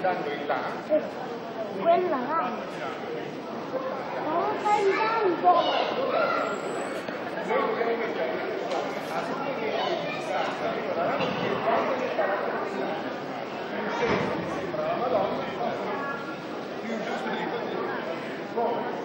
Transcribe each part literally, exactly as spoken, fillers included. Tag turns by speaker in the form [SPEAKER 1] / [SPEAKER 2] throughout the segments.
[SPEAKER 1] andando in là.
[SPEAKER 2] Quella là. Non sta andando.
[SPEAKER 1] Noi dobbiamo mettere a sentire di distanza, arriva davanti e quando sta la canzone, più semplice mi sembra la Madonna, più giusto di così. Poi,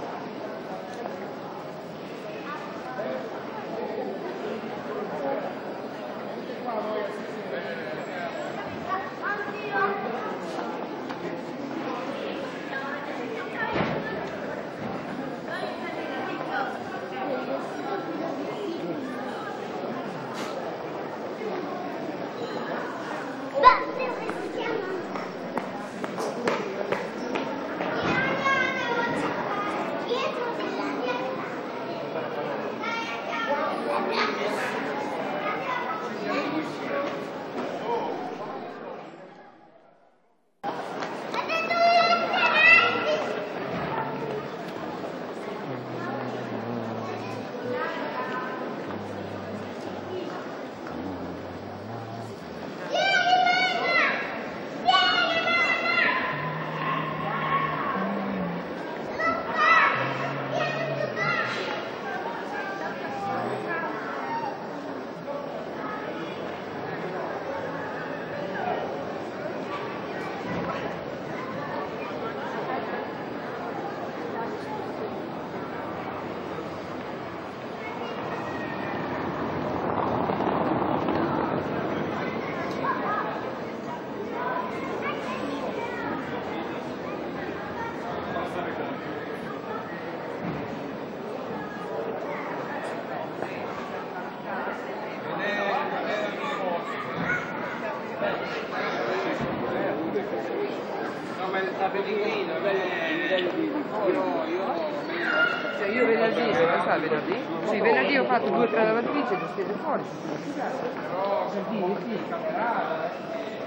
[SPEAKER 3] io venerdì, lo sa venerdì? Sì, venerdì ho fatto due o tre lavatrici e le stese fuori. Sì, sì.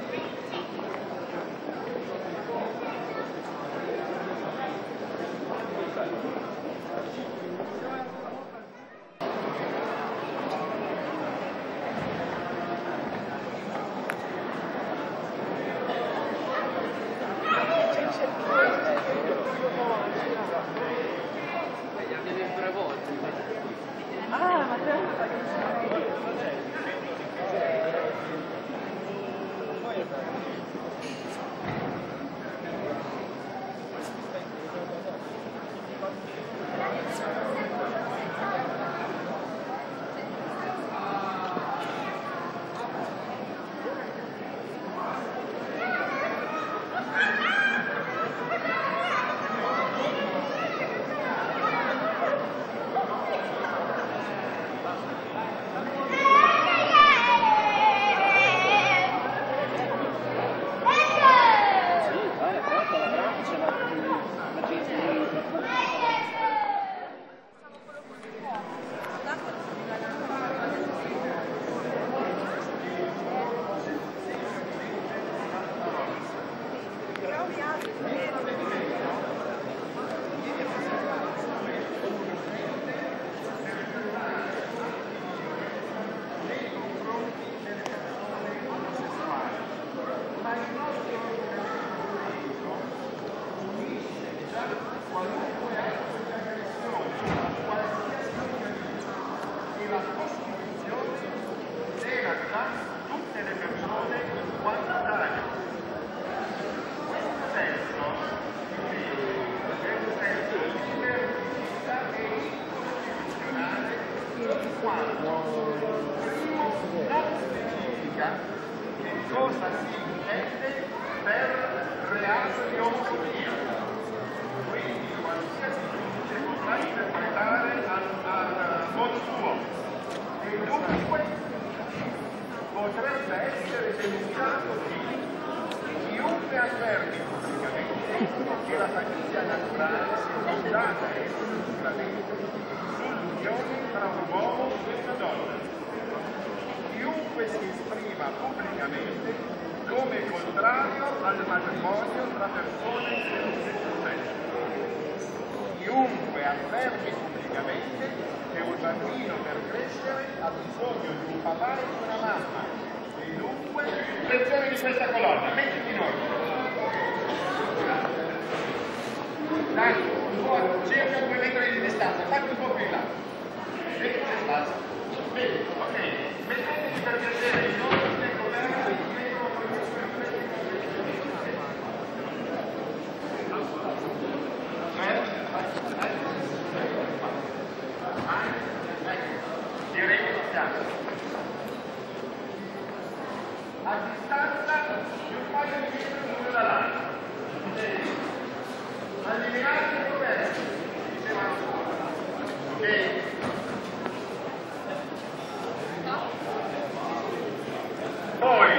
[SPEAKER 1] Cosa si intende per reato di omofobia? Quindi qualsiasi giudice potrà interpretare al, al modo suo e dunque potrebbe essere denunciato chi chiunque affermi pubblicamente che la famiglia naturale sia fondata esclusivamente sull'unione tra un uomo e una donna. Chiunque si esprima pubblicamente come contrario al matrimonio tra persone dello stesso sesso. Chiunque affermi pubblicamente che un bambino per crescere ha bisogno di un papà e di una mamma e dunque attenzione di questa colonna, mettiti in ordine. Dai, circa due metri di distanza, fatti un po' più in là. Ecco che spazio. Bene, ok. Mettetevi per piacere il nome del governo del direi che lo piace. A distanza di un paio di metri l'uno dall'altro. Allineati il governo, dicevano ok? Poi,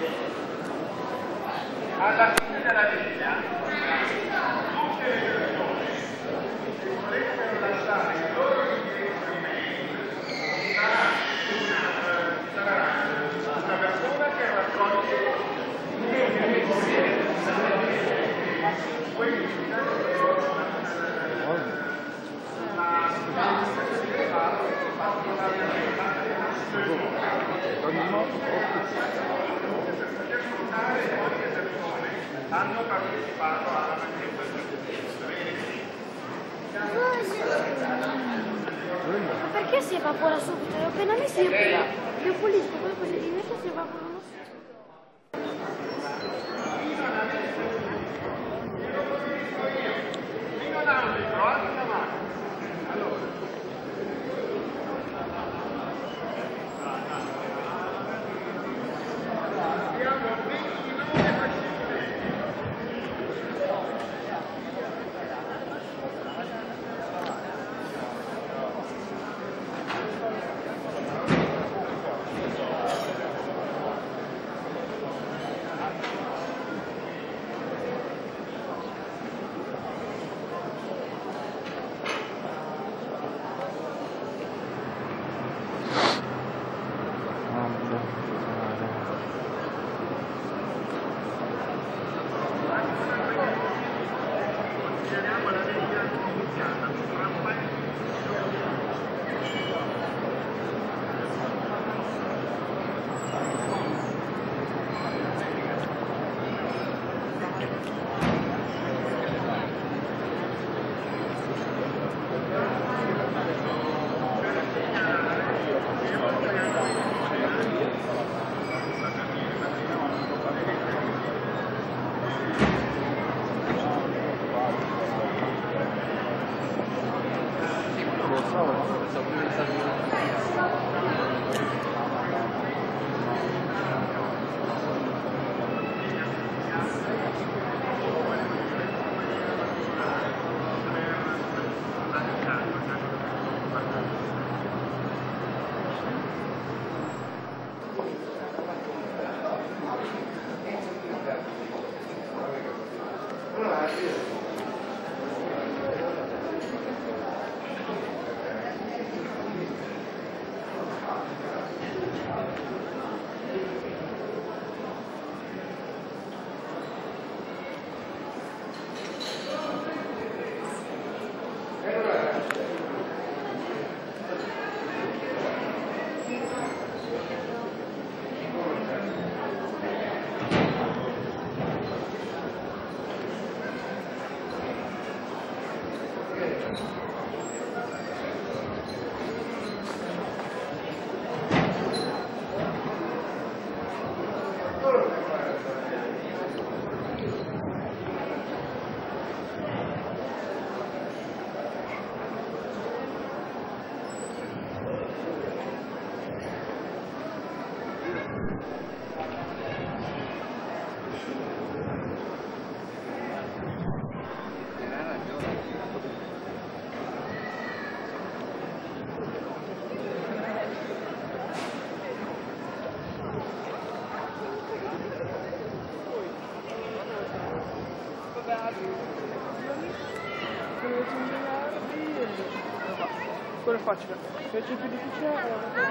[SPEAKER 1] alla fine della linea, tutte le persone che volessero lasciare il loro indirizzo email, sarà una, sarà una persona che raccoglie hanno partecipato alla
[SPEAKER 2] Ma perché si evapora subito? Appena mi si è più pulito, poi quelli di invece si evaporano subito.
[SPEAKER 1] fino da un litro, alza la mano. Allora. Abbiamo ventinove fascicoli.
[SPEAKER 3] Quello è facile. Se c'è più difficile è una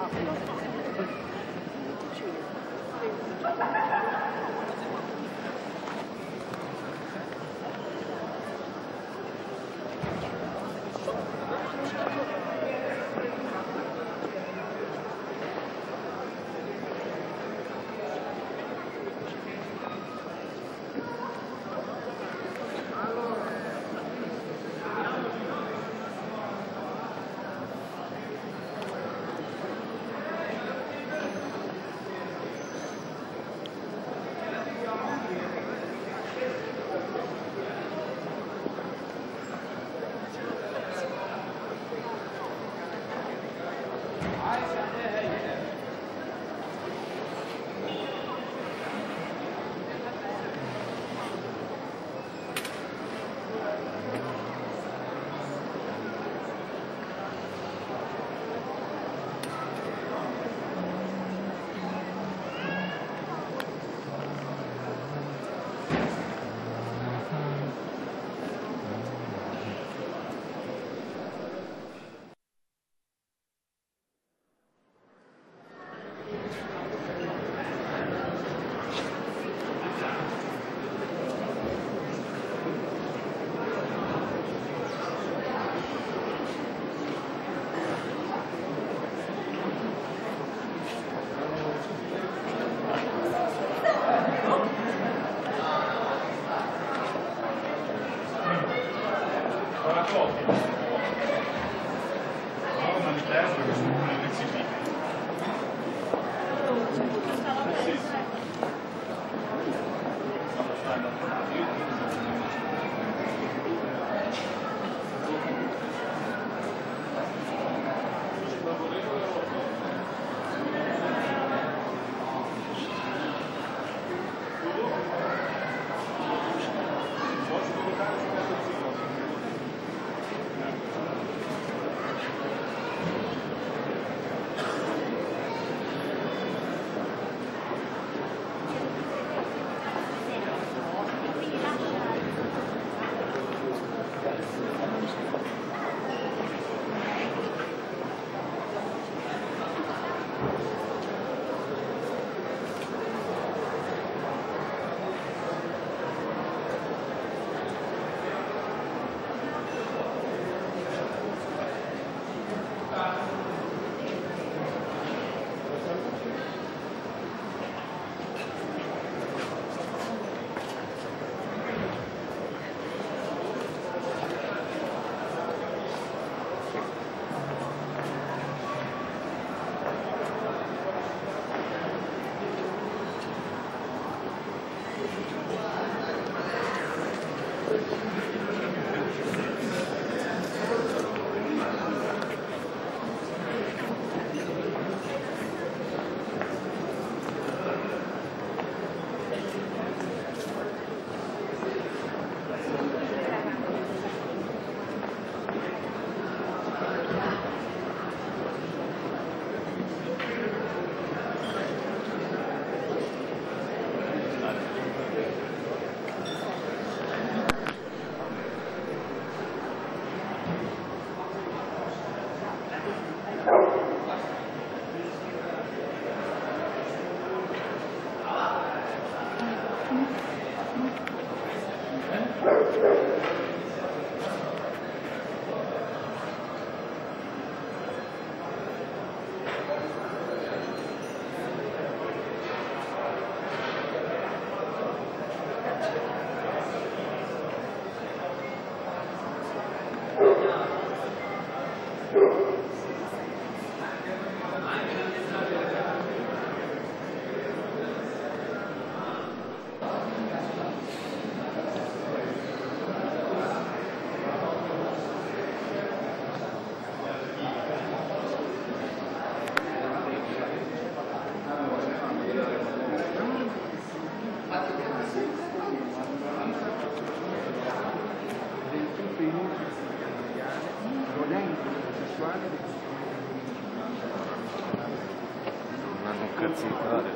[SPEAKER 4] cazzo di fare.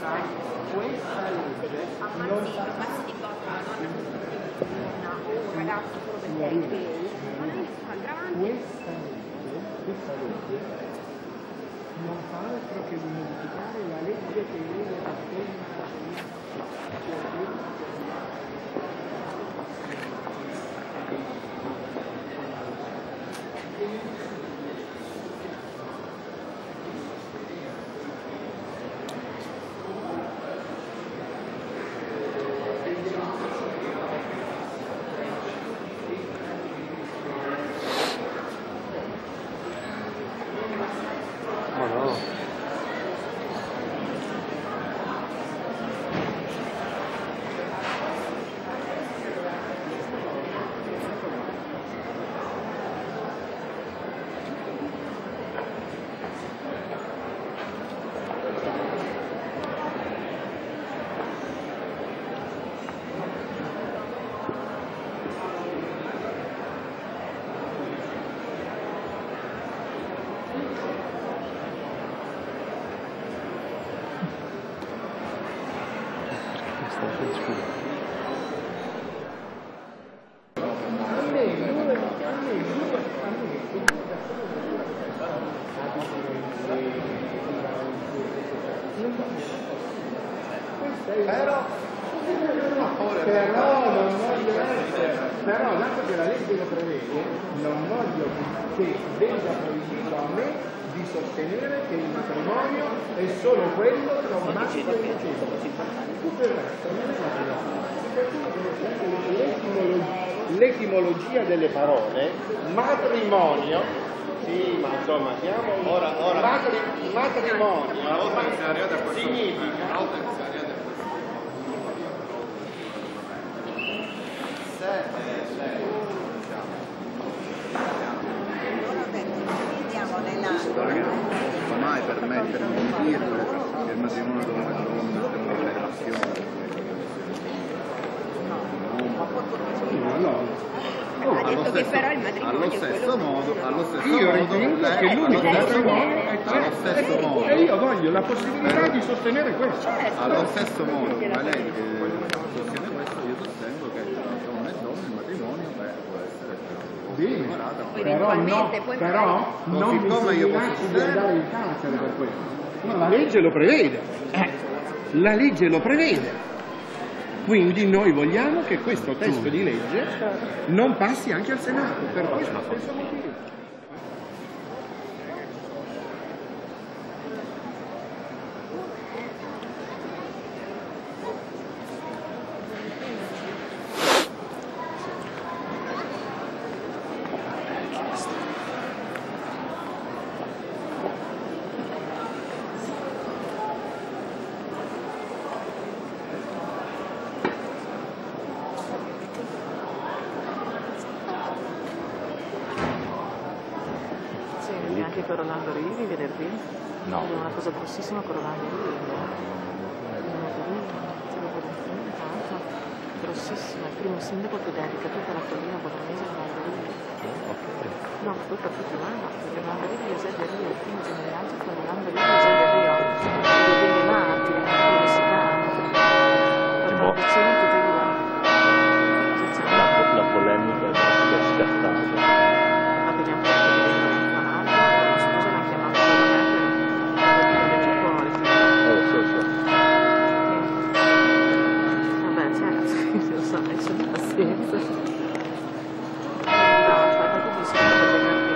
[SPEAKER 5] questa legge non fa...
[SPEAKER 6] un ragazzo solo perché è gay, non è nessuna aggravante.
[SPEAKER 5] Questa legge, questa legge non fa altro che di modificare la legge che viene Però, però non voglio essere, però dato che la legge lo prevede, non voglio che venga proibito a me di sostenere che il matrimonio è solo quello tra un maschio e una femmina. Tutto il resto non è matrimonio. L'etimologia delle parole, matrimonio, sì, ma insomma siamo ora, ora. Matri, matrimonio significa
[SPEAKER 4] ma mai permettermi di dirle che il matrimonio è una relazione.
[SPEAKER 6] Ha detto che però il matrimonio
[SPEAKER 4] allo
[SPEAKER 6] è quello
[SPEAKER 4] stesso modo, allo stesso
[SPEAKER 5] io
[SPEAKER 4] modo,
[SPEAKER 5] ritengo
[SPEAKER 4] lei-
[SPEAKER 5] che l'unico
[SPEAKER 4] allo stesso
[SPEAKER 5] matrimonio
[SPEAKER 4] modo-
[SPEAKER 5] è
[SPEAKER 4] allo stesso modo,
[SPEAKER 5] e io voglio la possibilità di sostenere questo.
[SPEAKER 4] allo stesso modo come lei che sostiene questo, io sostengo che tra donna e donna il matrimonio beh, può essere
[SPEAKER 5] Bene,
[SPEAKER 4] separato.
[SPEAKER 5] però, no, però non mi
[SPEAKER 4] Siccome io posso
[SPEAKER 5] minacci di
[SPEAKER 4] sostenere-
[SPEAKER 5] andare in carcere per questo. No, la legge lo prevede. La legge lo prevede. Quindi noi vogliamo che questo testo di legge non passi anche al Senato, per questo stesso motivo.
[SPEAKER 3] Sì, anche con Rolando Rivi venerdì?
[SPEAKER 4] No.
[SPEAKER 3] Abbiamo una cosa grossissima con Rolando Rivi. Grossissima, il primo sindaco che dedica tutta la collina bolognese a Rolando Rivi. No, tutta tutta umana, perché Rolando Rivi e Eusebio Rio, il primo generaggio con Rolando Rivi e Eusebio Rio, i due martiri, i messicani, per
[SPEAKER 4] Tipo-
[SPEAKER 3] tradizioni tutte e due.
[SPEAKER 4] La, la polemica che è scattata.
[SPEAKER 3] Abbiamo fatto che vengono in Canada, la sposa l'ha chiamata da me per il cuore.
[SPEAKER 4] Oh, so, so.
[SPEAKER 3] Vabbè, certo, lo so, hai solo pazienza. No, aspetta che mi sembra per venerdì.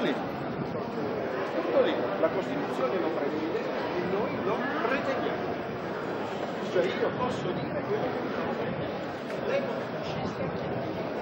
[SPEAKER 5] lì, tutto lì, la Costituzione lo prevede e noi lo pretendiamo. Cioè io posso dire quello che dico, l'ecofascista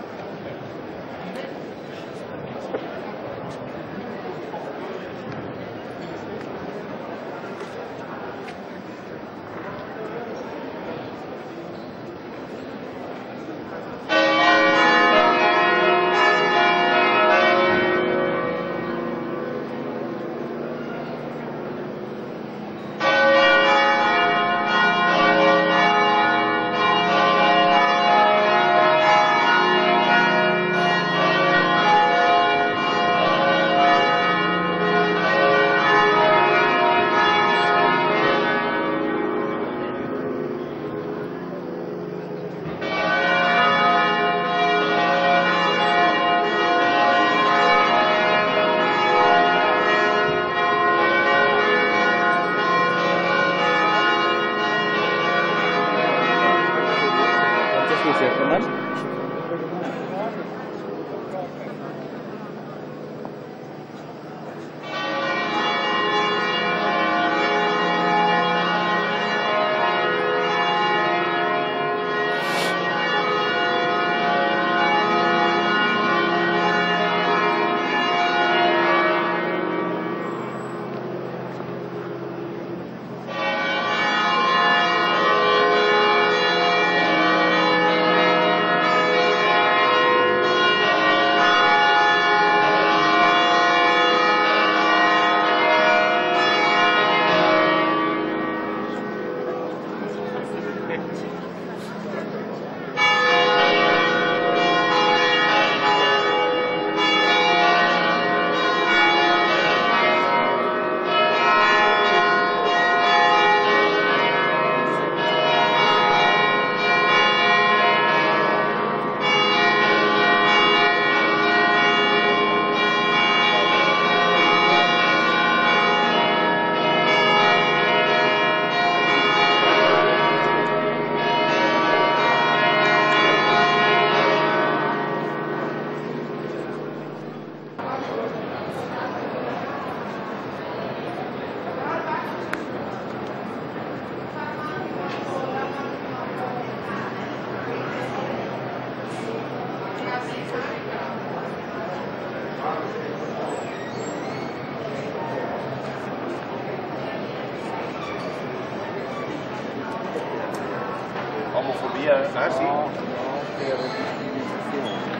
[SPEAKER 1] Omofobia? Ah sì?
[SPEAKER 4] No, no, per discriminazione.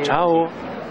[SPEAKER 7] Ciao.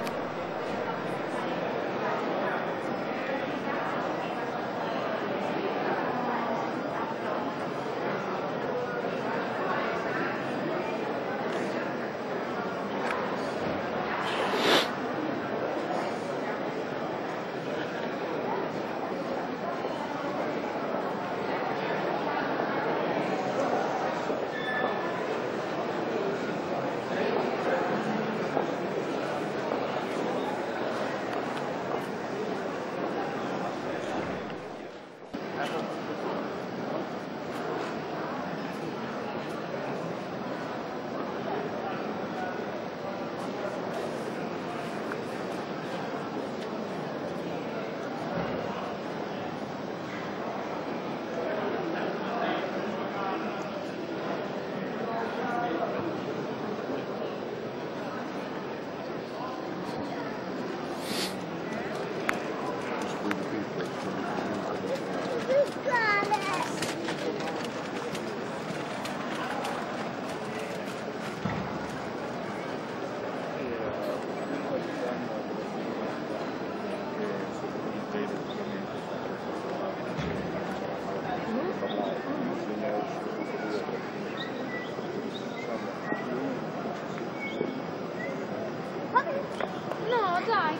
[SPEAKER 2] No, dai,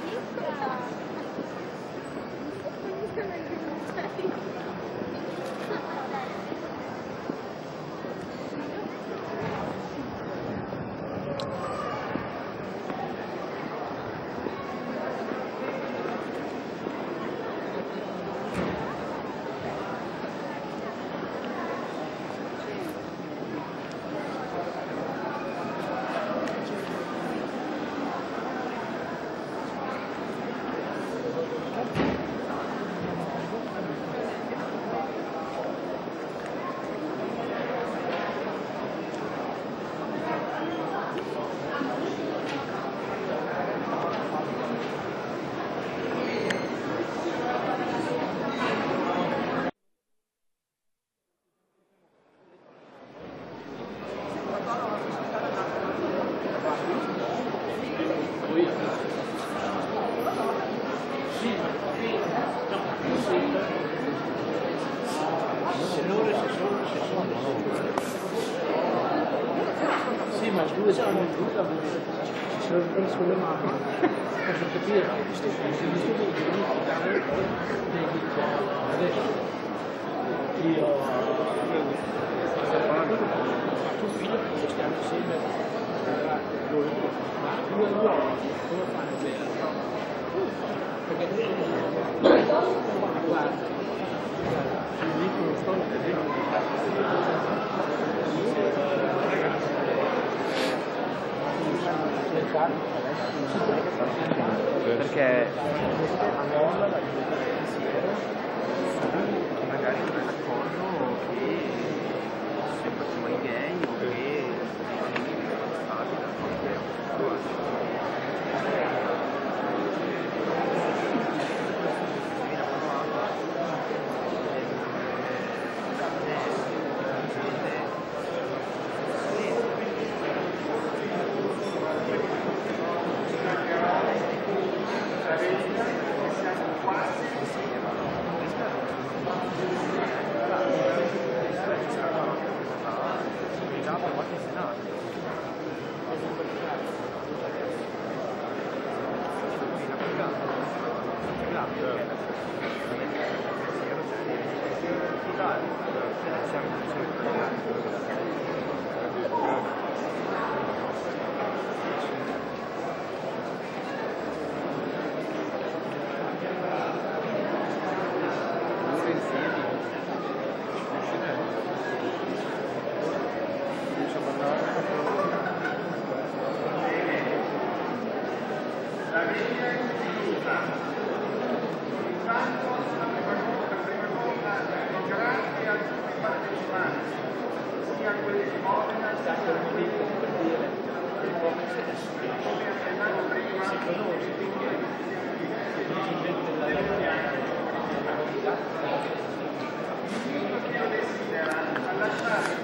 [SPEAKER 5] Sì, ma due sono in tutta, ci sono ancora sulle mani, posso capire, se mi sono adesso io tuo figlio che stiamo insieme lui, ma due uomini come fanno a vedere? Perché guarda, sul libro non sto vedendo
[SPEAKER 7] perché magari non è d'accordo che se facciamo i gay o che i bambini vengono stati da qualche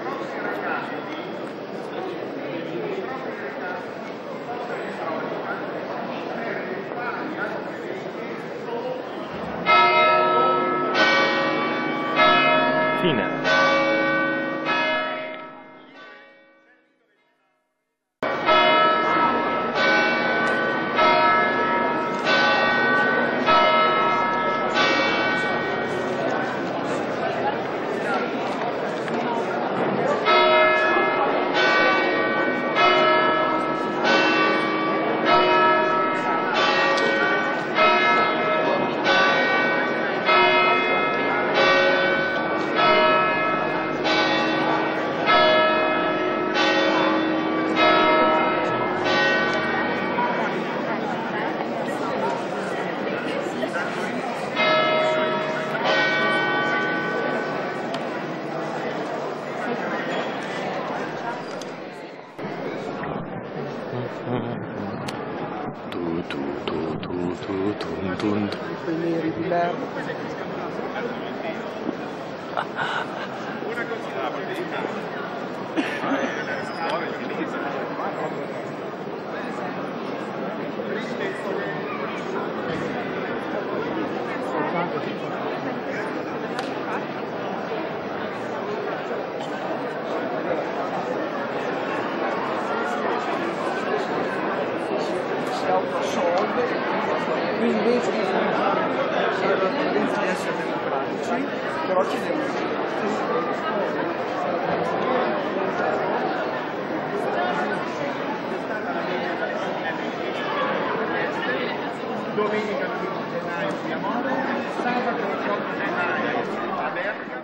[SPEAKER 1] Lasciare i propri ragazzi, i propri ragazzi,
[SPEAKER 5] il...
[SPEAKER 1] Una considerazione
[SPEAKER 5] si autoassolve, quindi invece di essere democratici, però ci devono essere.
[SPEAKER 1] Domenica dodici gennaio qui a Modena, sabato quattordici gennaio a Bergamo.